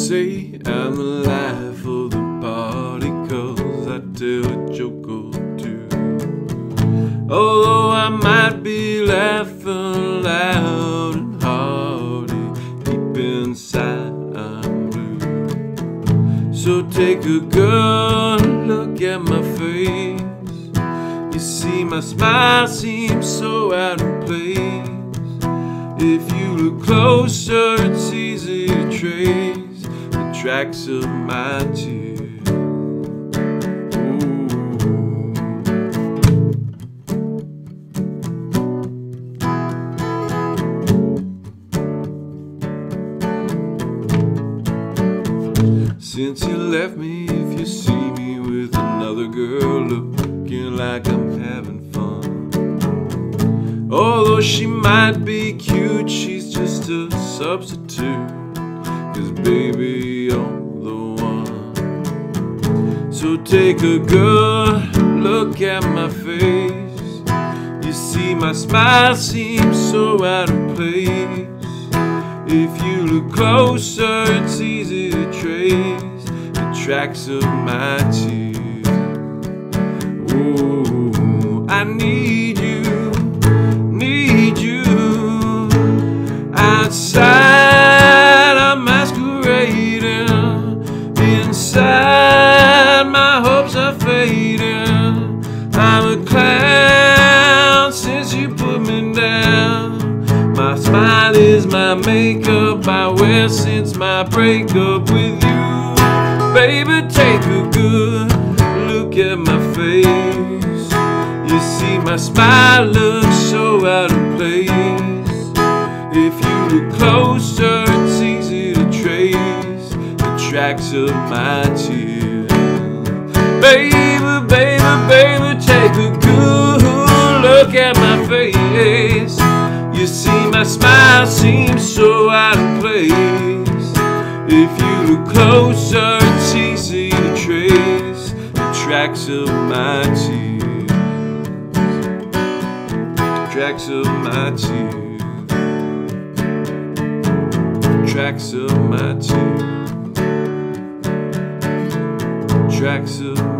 say I'm the life of the party, 'cause I tell a joke or two. Although I might be laughing loud and hearty, deep inside I'm blue. So take a good look at my face. You see my smile seems so out of place. If you look closer, it's easy to trace the tracks of my tears. Ooh. Since you left me, if you see me with another girl, looking like I'm having fun. Although she might be cute, she's just a substitute, 'cause baby, you're the one. So take a good look at my face. You see my smile seems so out of place. If you look closer, it's easy to trace the tracks of my tears. Ooh, I need you. Outside I'm masquerading, inside my hopes are fading. I'm a clown since you put me down. My smile is my makeup I wear since my breakup with you. Baby, take a good look at my face. You see my smile looks so out of place. If you look closer, it's easy to trace the tracks of my tears. Baby, baby, baby, take a good look at my face. You see my smile seems so out of place. If you look closer, it's easy to trace the tracks of my tears. Tracks of my tears. Tracks of my tears. Tracks of